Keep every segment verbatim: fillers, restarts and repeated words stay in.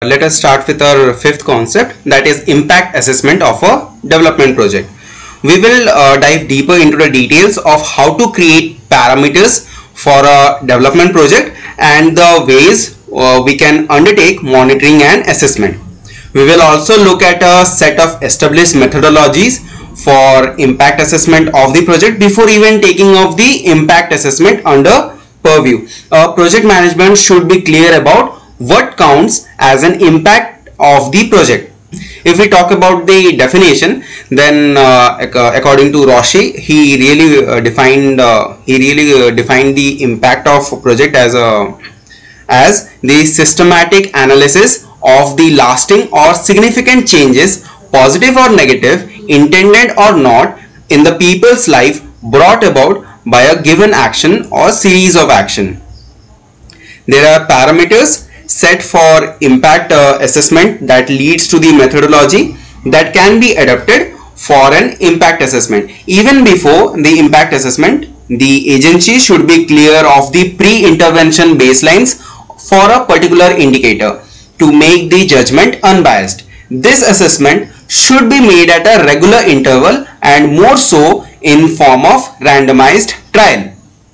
Let us start with our fifth concept, that is impact assessment of a development project. We will uh, dive deeper into the details of how to create parameters for a development project and the ways uh, we can undertake monitoring and assessment. We will also look at a set of established methodologies for impact assessment of the project before even taking of the impact assessment under purview. Uh, project management should be clear about what counts as an impact of the project. If we talk about the definition, then uh, according to Roshi, he really uh, defined uh, he really uh, defined the impact of a project as a as the systematic analysis of the lasting or significant changes, positive or negative, intended or not, in the people's life brought about by a given action or series of action. There are parameters set for impact uh, assessment that leads to the methodology that can be adapted for an impact assessment. Even before the impact assessment, the agency should be clear of the pre-intervention baselines for a particular indicator to make the judgment unbiased. This assessment should be made at a regular interval and more so in form of randomized trial.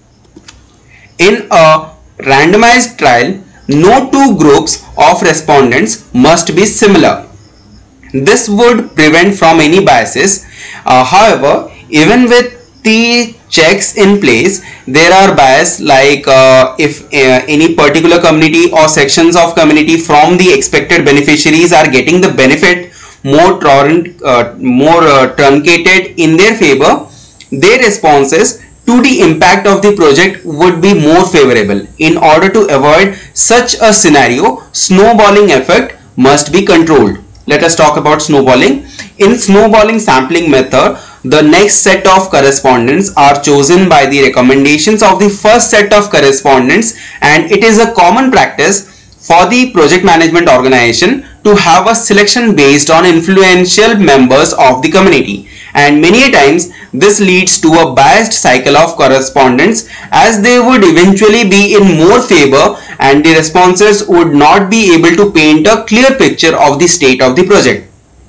In a randomized trial, no two groups of respondents must be similar. This would prevent from any biases. Uh, however, even with the checks in place, there are bias like uh, if uh, any particular community or sections of community from the expected beneficiaries are getting the benefit more, uh, more uh, truncated in their favor, their responses to the impact of the project would be more favorable. In order to avoid such a scenario, snowballing effect must be controlled. Let us talk about snowballing. In snowballing sampling method, the next set of correspondents are chosen by the recommendations of the first set of correspondents, and it is a common practice for the project management organization to have a selection based on influential members of the community. And many times this leads to a biased cycle of correspondence, as they would eventually be in more favor and the responses would not be able to paint a clear picture of the state of the project.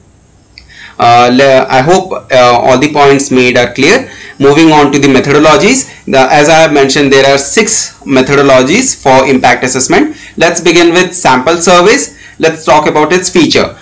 Uh, I hope uh, all the points made are clear. Moving on to the methodologies, the, as I have mentioned, there are six methodologies for impact assessment. Let's begin with sample surveys. Let's talk about its feature.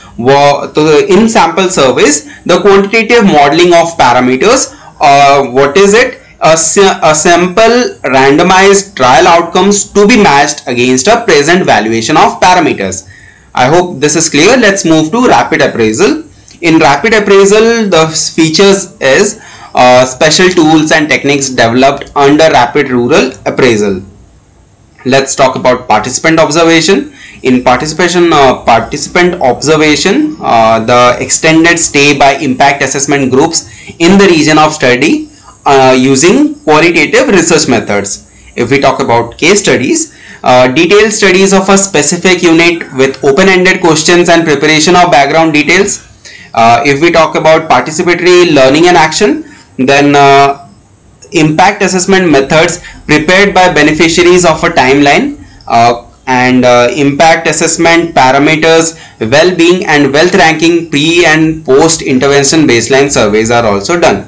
In sample surveys, the quantitative modeling of parameters, uh, what is it? A, a sample randomized trial outcomes to be matched against a present valuation of parameters. I hope this is clear. Let's move to rapid appraisal. In rapid appraisal, the features is uh, special tools and techniques developed under rapid rural appraisal. Let's talk about participant observation. In participation uh, participant observation, uh, the extended stay by impact assessment groups in the region of study uh, using qualitative research methods. If we talk about case studies, uh, detailed studies of a specific unit with open-ended questions and preparation of background details. Uh, if we talk about participatory learning and action, then uh, impact assessment methods prepared by beneficiaries of a timeline, uh, and uh, impact assessment parameters, well-being and wealth ranking pre and post intervention baseline surveys are also done.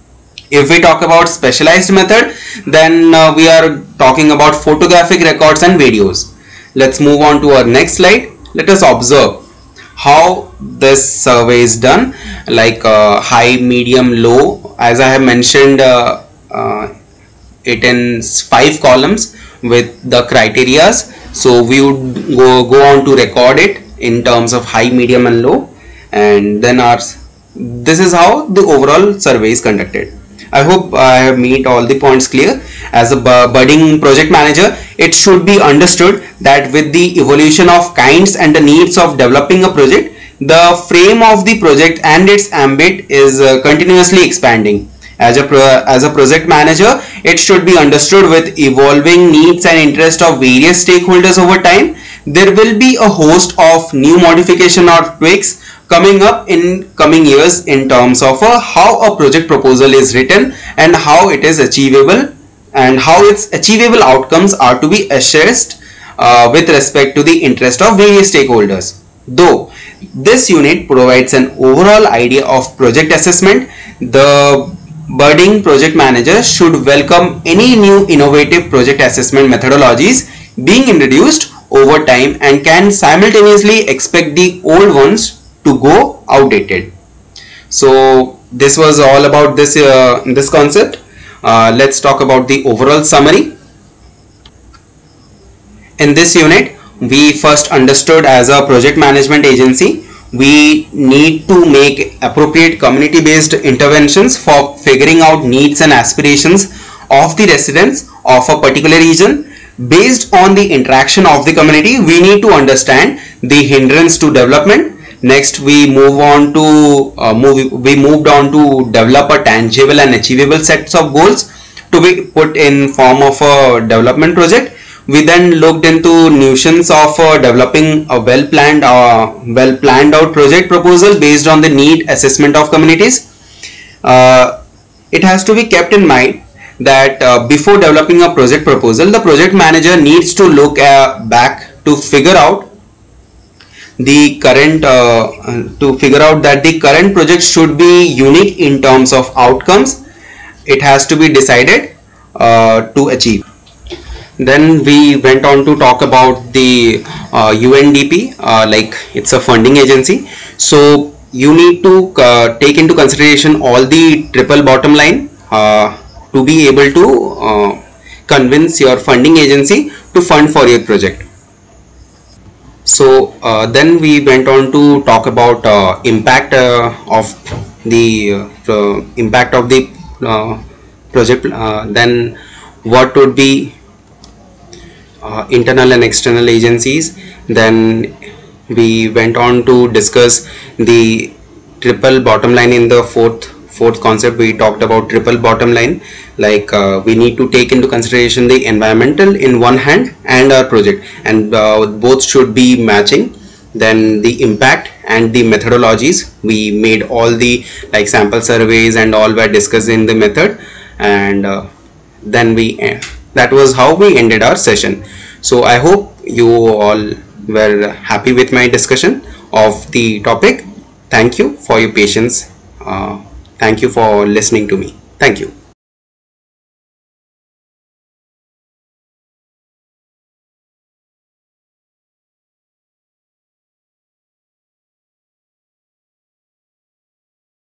If we talk about specialized method, then uh, we are talking about photographic records and videos. Let's move on to our next slide. Let us observe how this survey is done, like uh, high, medium, low. As I have mentioned uh, uh, it in five columns with the criterias. So we would go, go on to record it in terms of high, medium and low, and then our this is how the overall survey is conducted. I hope I have made all the points clear. As a budding project manager, it should be understood that with the evolution of kinds and the needs of developing a project, the frame of the project and its ambit is uh, continuously expanding. As a, pro as a project manager, it should be understood with evolving needs and interest of various stakeholders over time, there will be a host of new modification or tweaks coming up in coming years in terms of uh, how a project proposal is written and how it is achievable and how its achievable outcomes are to be assessed uh, with respect to the interest of various stakeholders. Though this unit provides an overall idea of project assessment, the budding project manager should welcome any new innovative project assessment methodologies being introduced over time and can simultaneously expect the old ones to go outdated. So this was all about this uh, this concept. Uh, let's talk about the overall summary. In this unit, we first understood as a project management agency, we need to make appropriate community based interventions for figuring out needs and aspirations of the residents of a particular region. Based on the interaction of the community, we need to understand the hindrance to development. Next, we move on to uh, move, we moved on to develop a tangible and achievable sets of goals to be put in form of a development project. We then looked into notions of uh, developing a well planned uh, well planned out project proposal based on the need assessment of communities. Uh, it has to be kept in mind that uh, before developing a project proposal, the project manager needs to look uh, back to figure out the current uh, to figure out that the current project should be unique in terms of outcomes it has to be decided uh, to achieve. Then we went on to talk about the uh, U N D P, uh, like it's a funding agency. So you need to uh, take into consideration all the triple bottom line uh, to be able to uh, convince your funding agency to fund for your project. So uh, then we went on to talk about uh, impact uh, of the uh, impact of the uh, project. Uh, then what would be uh, internal and external agencies. Then we went on to discuss the triple bottom line. In the fourth fourth concept, we talked about triple bottom line, like uh, we need to take into consideration the environmental in one hand and our project, and uh, both should be matching. Then the impact and the methodologies, we made all the like sample surveys and all were discussed in the method, and uh, then we uh, that was how we ended our session. So I hope you all were happy with my discussion of the topic. Thank you for your patience. Uh, thank you for listening to me. Thank you.